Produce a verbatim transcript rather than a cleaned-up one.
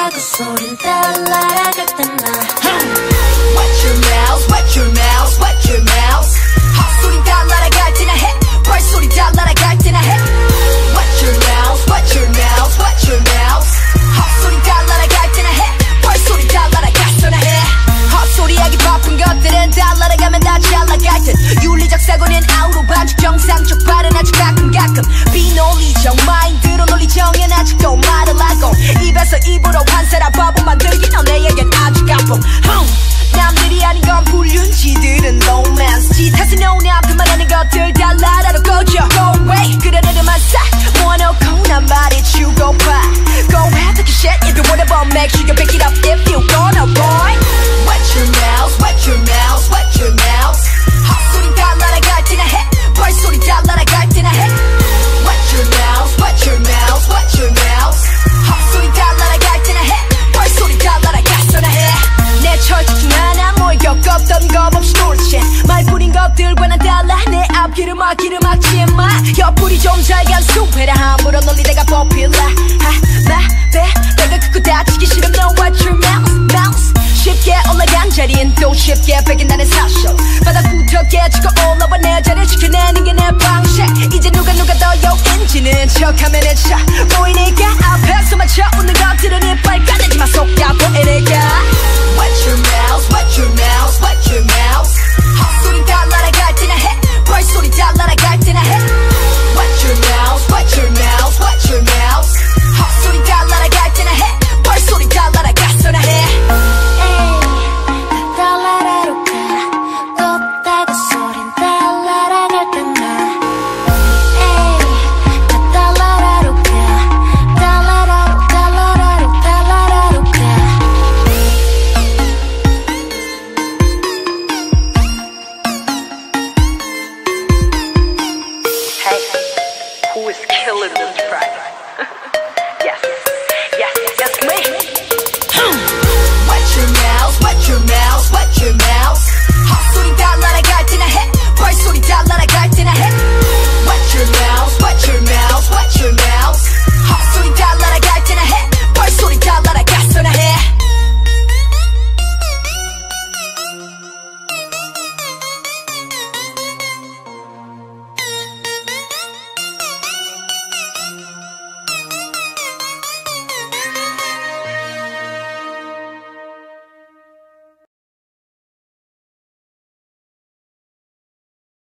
그 소린 달라갈 때나 Watch your mouth, watch your mouth, watch your mouth. 헛소리 다 날아갈 때나 해. 벌소리 다 날아갈 때나 해. Watch your mouth, watch your mouth, watch your mouth. 헛소리 다 날아갈 때나 해. 벌소리 다 날아갔어나 해. 헛소리하기 바쁜 것들은 다 날아가면 다 잘 나갈 듯. 윤리적 사고는 아우로 반죽 정상적 발은 아주 가끔 가끔 비논리적 마인드로 논리정엔 아직도 말을 하고 입에서 입으로 환세라 바보 만들기 너 내에겐 아주 가품. 남들이 아닌 건 불륜지들은 로맨스 짓하세 노네 앞에만 하는 것들 다 나라로 꺼져 Go away 그런 애들만 싹 모아놓고 난 말이 주고파 Go ahead take a shit if you wanna but make sure you pick it up if you gonna boy Watch your mouth, watch your mouth, watch your mouth 헛소리 다 날아갈 때나 해 벌소리 다 날아갈 때나 해 Watch your mouth, watch your mouth, watch your mouth 헛소리 다 날아갈 때나 해 벌소리 다 날아갔어나 해 내 철칙 중 하나 뭘 겪었던 겁 없이 놀지 말뿐인 것들과는 달라 내 앞길을 막기를 막지 마 옆구리 좀 잘 간수해라 함부로 논리대가 popular 하마배 내가 크고 다치기 싫으면 no watch your mouth mouse 쉽게 올라간 자리엔 또 쉽게 베긴다는 사실 바닥부터 깨지고 올라와 내 자리를 지켜내는 게 내 방식 이제 누가 누가 더 여인지는 척하면 해차 보이니까 앞에서 맞춰 웃는 것들은 이빨 까내지마 속다 보이니까